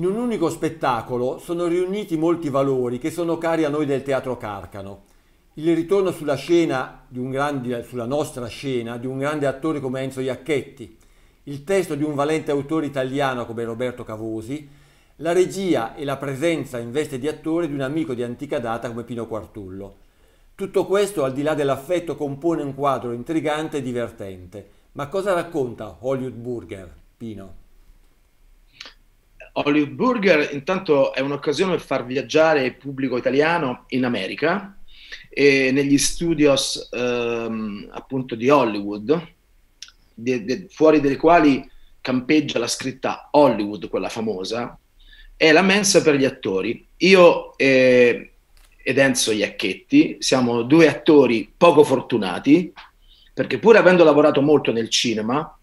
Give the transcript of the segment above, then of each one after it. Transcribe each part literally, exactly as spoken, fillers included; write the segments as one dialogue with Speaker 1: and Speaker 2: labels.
Speaker 1: In un unico spettacolo sono riuniti molti valori che sono cari a noi del Teatro Carcano. Il ritorno sulla scena di un grande, sulla nostra scena, di un grande attore come Enzo Iacchetti, il testo di un valente autore italiano come Roberto Cavosi, la regia e la presenza in veste di attore di un amico di antica data come Pino Quartullo. Tutto questo, al di là dell'affetto, compone un quadro intrigante e divertente. Ma cosa racconta Hollywood Burger, Pino?
Speaker 2: Hollywood Burger intanto è un'occasione per far viaggiare il pubblico italiano in America e negli studios ehm, appunto di Hollywood, de- de- fuori dai quali campeggia la scritta Hollywood, quella famosa, è la mensa per gli attori. Io e, ed Enzo Iacchetti siamo due attori poco fortunati, perché pur avendo lavorato molto nel cinema,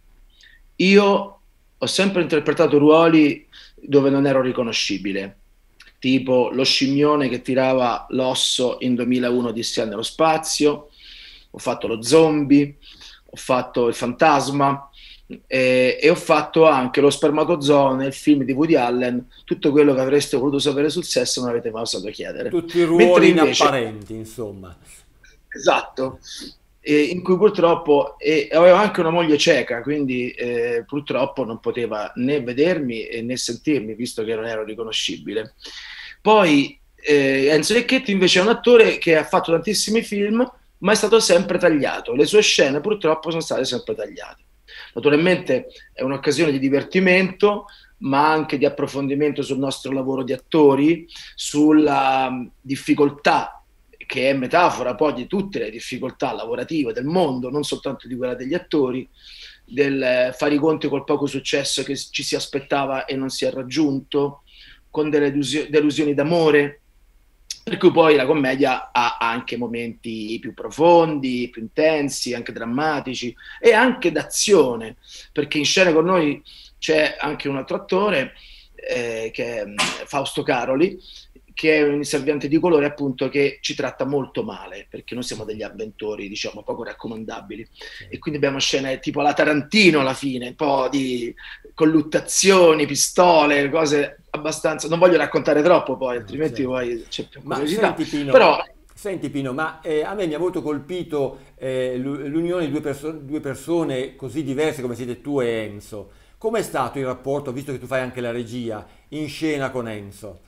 Speaker 2: io ho sempre interpretato ruoli dove non ero riconoscibile, tipo lo scimmione che tirava l'osso in duemilauno Odissea nello spazio, ho fatto lo zombie, ho fatto il fantasma e, e ho fatto anche lo spermatozoo nel film di Woody Allen, tutto quello che avreste voluto sapere sul sesso non avete mai osato chiedere.
Speaker 1: Tutti
Speaker 2: Mentre
Speaker 1: ruoli
Speaker 2: invece,
Speaker 1: inapparenti, insomma.
Speaker 2: esatto, e in cui purtroppo e avevo anche una moglie cieca, quindi eh, purtroppo non poteva né vedermi eh, né sentirmi, visto che non ero riconoscibile. Poi eh, Enzo Iacchetti invece è un attore che ha fatto tantissimi film, ma è stato sempre tagliato. Le sue scene purtroppo sono state sempre tagliate. Naturalmente è un'occasione di divertimento, ma anche di approfondimento sul nostro lavoro di attori, sulla difficoltà che è metafora poi di tutte le difficoltà lavorative del mondo, non soltanto di quella degli attori, del fare i conti col poco successo che ci si aspettava e non si è raggiunto, con delle delusioni d'amore, per cui poi la commedia ha anche momenti più profondi, più intensi, anche drammatici e anche d'azione, perché in scena con noi c'è anche un altro attore, eh, che è Fausto Caroli, che è un inserviente di colore appunto che ci tratta molto male, perché noi siamo degli avventori, diciamo, poco raccomandabili. E quindi abbiamo scene tipo la Tarantino alla fine, un po' di colluttazioni, pistole, cose abbastanza... Non voglio raccontare troppo poi,
Speaker 1: No,
Speaker 2: altrimenti
Speaker 1: certo.
Speaker 2: poi c'è più
Speaker 1: Ma
Speaker 2: curiosità.
Speaker 1: senti Pino,
Speaker 2: Però
Speaker 1: senti Pino, ma eh, a me mi ha molto colpito eh, l'u- l'unione di due, perso- due persone così diverse come siete tu e Enzo. Com'è stato il rapporto, visto che tu fai anche la regia, in scena con Enzo?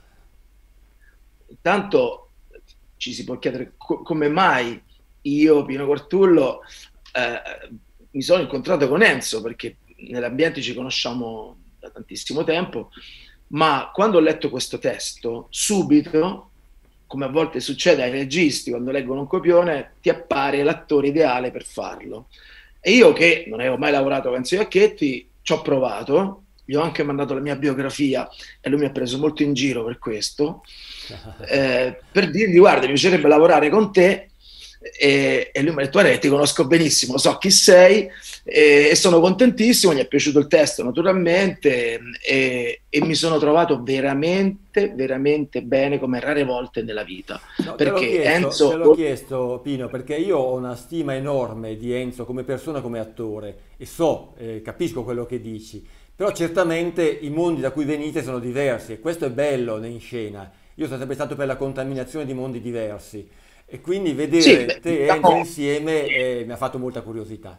Speaker 2: intanto ci si può chiedere co- come mai io, Pino Quartullo, eh, mi sono incontrato con Enzo, perché nell'ambiente ci conosciamo da tantissimo tempo, ma quando ho letto questo testo, subito, come a volte succede ai registi quando leggono un copione, ti appare l'attore ideale per farlo. E io che non avevo mai lavorato con Enzo Iacchetti, ci ho provato, gli ho anche mandato la mia biografia e lui mi ha preso molto in giro per questo, eh, per dirgli guarda, mi piacerebbe lavorare con te, e, e lui mi ha detto guarda, ti conosco benissimo, so chi sei e, e sono contentissimo, gli è piaciuto il testo naturalmente e, e mi sono trovato veramente, veramente bene come rare volte nella vita,
Speaker 1: No, te l'ho
Speaker 2: perché
Speaker 1: chiesto, te
Speaker 2: Enzo...
Speaker 1: l'ho chiesto Pino, perché io ho una stima enorme di Enzo come persona, come attore e so, eh, capisco quello che dici, però certamente i mondi da cui venite sono diversi e questo è bello in scena. Io sono sempre stato per la contaminazione di mondi diversi e quindi
Speaker 2: Sì,
Speaker 1: vedere
Speaker 2: beh,
Speaker 1: te e Enzo
Speaker 2: diciamo,
Speaker 1: insieme eh, mi ha fatto molta curiosità.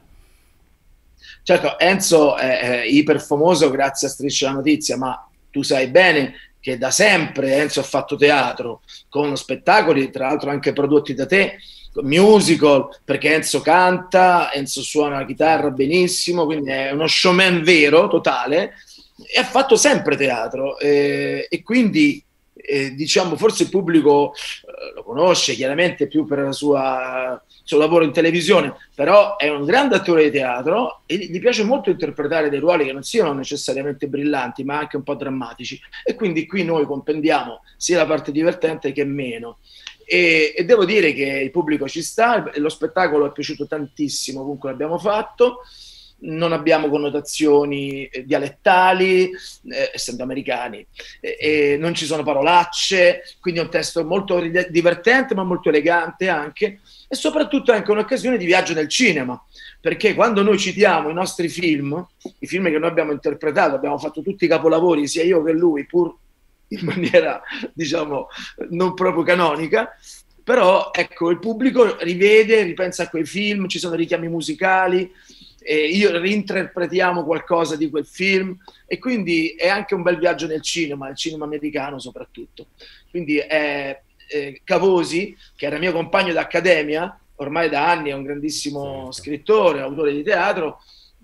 Speaker 2: certo, Enzo è, è iper famoso grazie a Striscia la Notizia, ma tu sai bene che da sempre Enzo ha fatto teatro con spettacoli, tra l'altro anche prodotti da te, musical, perché Enzo canta, Enzo suona la chitarra
Speaker 1: Certo.
Speaker 2: benissimo, quindi è uno showman vero, totale, e ha fatto sempre teatro. Eh, e quindi eh, diciamo forse il pubblico eh, lo conosce chiaramente più per la sua, il suo lavoro in televisione, però è un grande attore di teatro e gli piace molto interpretare dei ruoli che non siano necessariamente brillanti, ma anche un po' drammatici. E quindi qui noi compendiamo sia la parte divertente che meno. E, e devo dire che il pubblico ci sta, lo spettacolo è piaciuto tantissimo, comunque l'abbiamo fatto. non abbiamo connotazioni eh, dialettali, eh, essendo americani, e, e non ci sono parolacce, quindi è un testo molto divertente ma molto elegante anche, e soprattutto è anche un'occasione di viaggio nel cinema, perché quando noi citiamo i nostri film, i film che noi abbiamo interpretato, abbiamo fatto tutti i capolavori, sia io che lui, pur in maniera, diciamo, non proprio canonica, però ecco, il pubblico rivede, ripensa a quei film, ci sono richiami musicali, e io reinterpretiamo qualcosa di quel film, e quindi è anche un bel viaggio nel cinema, nel cinema americano soprattutto. Quindi è, è Cavosi, che era mio compagno d'accademia, ormai da anni è un grandissimo
Speaker 1: Certo.
Speaker 2: scrittore, autore di teatro,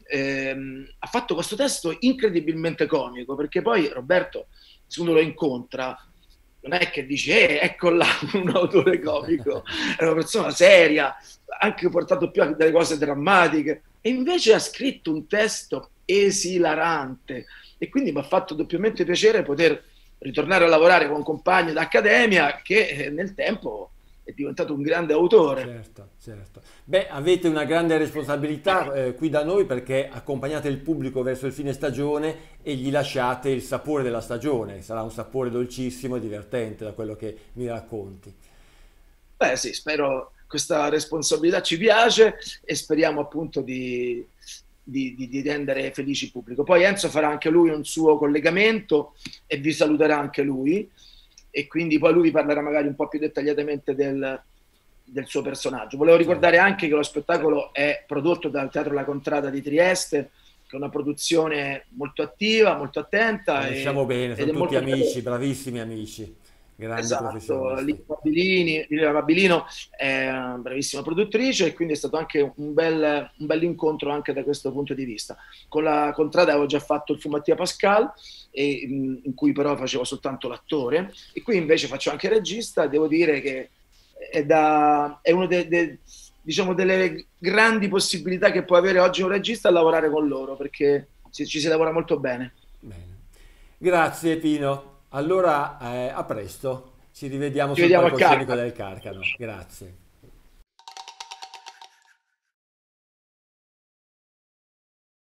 Speaker 2: ehm, ha fatto questo testo incredibilmente comico, perché poi Roberto, se uno lo incontra, non è che dice, eh, ecco là un autore comico, è una persona seria, anche portato più a delle cose drammatiche, e invece ha scritto un testo esilarante, e quindi mi ha fatto doppiamente piacere poter ritornare a lavorare con un compagno d'accademia che eh, nel tempo è diventato un grande autore.
Speaker 1: Certo, certo. Beh, avete una grande responsabilità eh, qui da noi, perché accompagnate il pubblico verso il fine stagione e gli lasciate il sapore della stagione. Sarà un sapore dolcissimo e divertente da quello che mi racconti.
Speaker 2: Beh sì, spero questa responsabilità ci piace, e speriamo appunto di, di, di, di rendere felici il pubblico. Poi Enzo farà anche lui un suo collegamento e vi saluterà anche lui, e quindi poi lui vi parlerà magari un po' più dettagliatamente del, del suo personaggio. Volevo ricordare
Speaker 1: Certo.
Speaker 2: anche che lo spettacolo è prodotto dal Teatro La Contrada di Trieste, che è una produzione molto attiva, molto attenta, e,
Speaker 1: Conosciamo bene,
Speaker 2: ed
Speaker 1: sono
Speaker 2: è
Speaker 1: tutti
Speaker 2: molto
Speaker 1: amici, bravissimi amici, grandi
Speaker 2: esatto. Liliana
Speaker 1: professionisti.
Speaker 2: Abilini, Liliana Abilino è una bravissima produttrice, e quindi è stato anche un bel, un bel incontro anche da questo punto di vista. Con la Contrada avevo già fatto il Fumattia Pascal, e, mh, in cui però facevo soltanto l'attore, e qui invece faccio anche il regista, e devo dire che è, da, è una de, de, diciamo, delle grandi possibilità che può avere oggi un regista a lavorare con loro, perché ci, ci si lavora molto bene.
Speaker 1: Bene. Grazie Pino. Allora, eh, a presto. Ci rivediamo
Speaker 2: Ci
Speaker 1: sul
Speaker 2: vediamo al
Speaker 1: palcoscenico
Speaker 2: Carca.
Speaker 1: del Carcano. Grazie.